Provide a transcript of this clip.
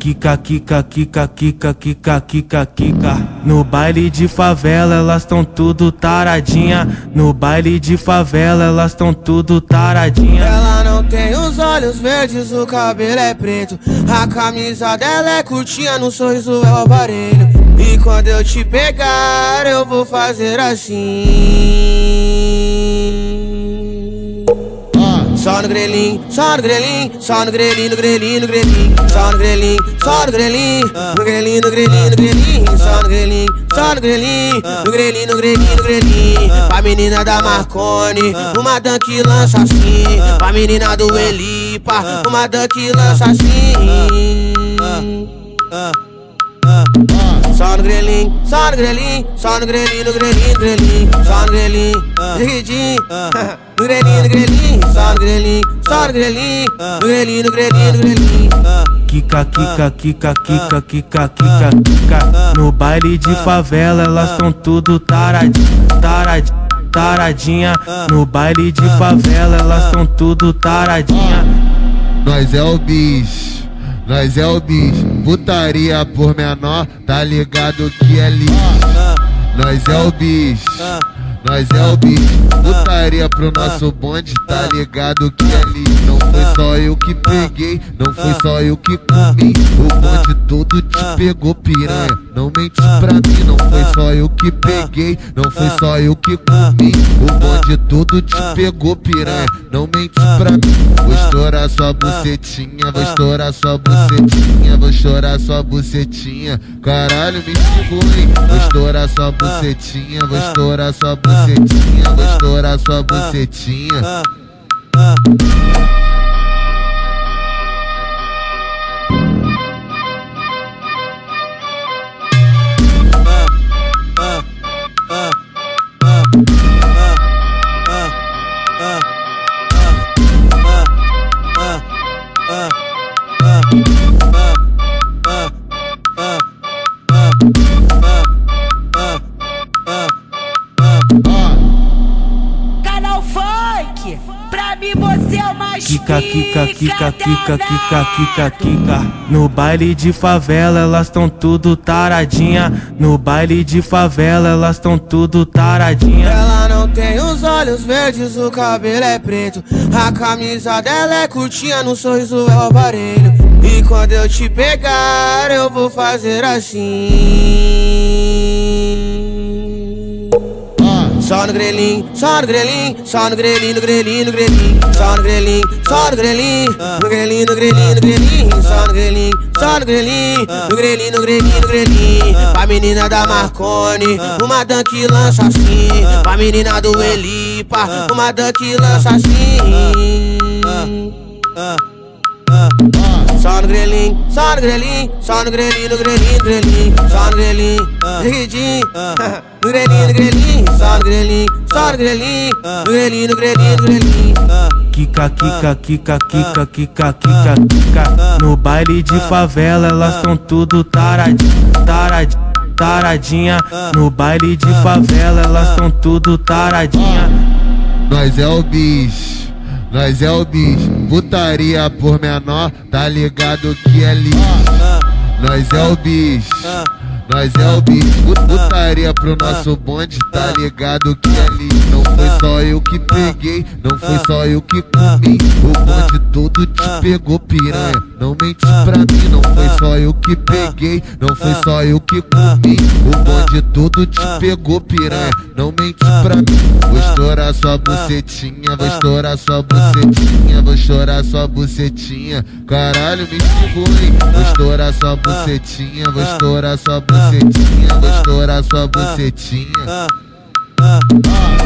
Kika, kika, kika, kika, kika, kika, kika. No baile de favela elas tão tudo taradinha. No baile de favela elas tão tudo taradinha. Ela não tem os olhos verdes, o cabelo é preto. A camisa dela é curtinha, no sorriso é o aparelho. E quando eu te pegar eu vou fazer assim. Só no grelhinho, só no grelhinho, só no grelhinho, no grelhinho, no grelhinho. Só no grelhinho, só no grelhinho, no grelhinho, no grelhinho, no grelhinho. Só no grelhinho, só no grelhinho, no grelhinho, no grelhinho, no grelhinho. Pra menina da Marconi, uma dan que lança assim. Pra menina do Elipa, uma dan que lança assim. Só no grelhinho, só no grelhinho, só no grelhinho, no grelhinho, no grelhinho. Só no grelhinho, rigidinho, no grelhinho, no grelhinho. Só no grelhinho, só no grelhinho, no grelhinho, no grelhinho, no grelhinho. Kika, kika, kika, kika, kika, kika, kika. No baile de favela elas tão tudo taradinha. No baile de favela elas tão tudo taradinha. Nós é o bicho. Nós é o bicho, putaria por menor, tá ligado que é lixo. Nós é o bicho, nós é o bicho, putaria pro nosso bonde, tá ligado que é lixo. Não foi só eu que peguei, não foi só eu que comi. O bonde todo te pegou, piranha, não mente pra mim. Não foi só eu que peguei, não foi só eu que comi. O bonde todo te pegou, piranha, não mente pra mim. Vou estourar sua bucetinha, vou estourar sua bucetinha, vou chorar sua bucetinha. Caralho, me xingou, hein? Vou estourar sua bucetinha, vou estourar sua bucetinha, vou estourar sua bucetinha. Canal Funk, pra mim você é o mais Kika, kika, kika, kika, kika, kika, kika. No baile de favela elas tão tudo taradinha. No baile de favela elas tão tudo taradinha. Ela não tem os olhos verdes, o cabelo é preto. A camisa dela é curtinha, no sorriso é o aparelho. E quando eu te pegar eu vou fazer assim. Só no grelhinho, só no grelhinho, só no grelhinho, no grelhinho, no grelhinho. Só no grelhinho, só no grelhinho, no grelhinho, no grelhinho, no grelhinho. Só no grelhinho, só no grelhinho, no grelhinho, no grelhinho, no grelhinho. Pra menina da Marconi, uma dan que lança assim. Pra menina do Elipa, uma dan que lança assim. Só no grelhinho, só no grelhinho, só no grelhinho, no grelhinho, no grelhinho. Só no grelhinho, rigidinho, no grelhinho, no grelhinho. Só no grelhinho, só no grelhinho, no grelhinho, no grelhinho, no grelhinho. Kika, kika, kika, kika, kika, kika, kika. No baile de favela elas tão tudo taradinha. No baile de favela elas tão tudo taradinha. Nós é o bicho. Nós é o bicho, putaria por menor, tá ligado que é lixo. Nós é o bicho, nós é o bicho, putaria pro nosso bonde, tá ligado que é lixo. Não foi só eu que peguei, não foi só eu que comi. O bonde todo te pegou, piranha, não mente pra mim. Não foi só eu que peguei, não foi só eu que comi. O bonde todo te pegou, piranha, não mente pra mim. Vou estourar sua bucetinha, vou estourar sua bucetinha, vou chorar sua bucetinha. Caralho, me xingou, hein? Vou estourar sua bucetinha, vou estourar sua bucetinha, vou estourar sua bucetinha.